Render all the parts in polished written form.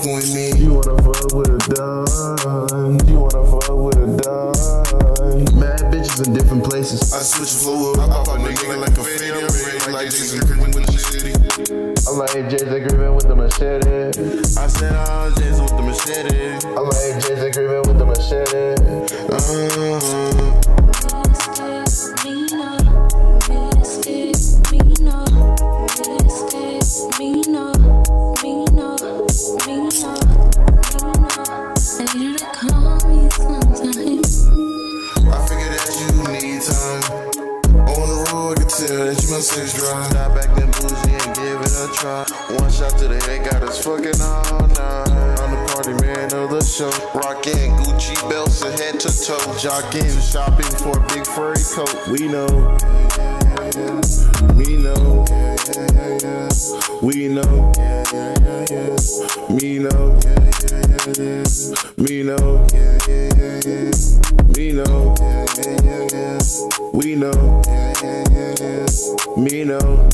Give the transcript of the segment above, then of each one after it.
fucking with me. You wanna fuck with a dime. You wanna fuck with a dime. Mad bitches in different places. I switch fluid, I pop a nigga like a faded red, like Jason Griffin with the city. I'm like Jason Griffin with the machete. I said I'm Jason with the machete. I'm like Jason Griffin with the machete. I figured that you need time. On the road, I can tell that you my sex drive. Stop acting bougie and give it a try. One shot to the head got us fucking all night. I'm the party man of the show. Rockin' Gucci belts and head to toe. Jockin' shopping for a big furry coat. We know. Me know. We know. Me know. Me know. Me know. We know. Me know.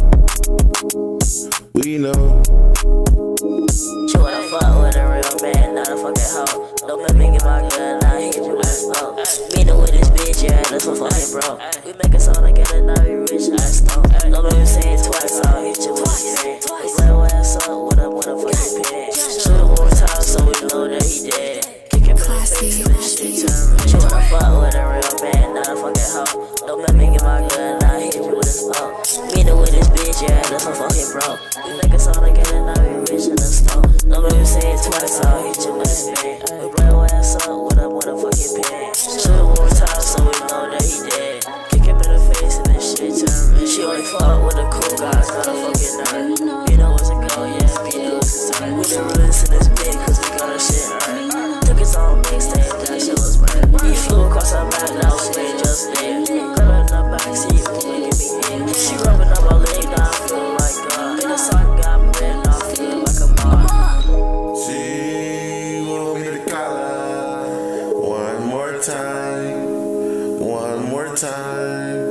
We know. She wanna fuck with a real man, not a fucking hoe. Don't make me get my gun, I hit you with a smoke. Meeting with this bitch, yeah, that's what fucking bro. We make a song together, now we rich, I stone. Don't make me say it twice, I'll hit you with a spin. We play with ass up with a fucking pin. Shoot him one time so we know that he dead. Kick him in the face and this shit turn red. She wanna fuck with a real man, not a fucking hoe. Don't make me get my gun, I hit you with a smoke. Meeting with this bitch, yeah, that's what fucking bro. We make a song together, now we rich in the stone. Don't make me say it twice, I'll hit you with a spin. We play with ass up with a fucking pin. Shoot him one time so we know that he dead. Kick him in the face and this shit turn red. She only fuck with the cool guys, not a fucking nerd. You know what's a go, yeah, you know what's a turn. We the realest in this bitch, cause we got our shit earned. Took his own mixtape, that shit was murdered. He flew across our map, now we just there. Girl in the backseat, making me hit. She rubbing up my leg, now I feel like God. In the sun got bread, now I feel like a mom. She want me to collar. One more time. One more time.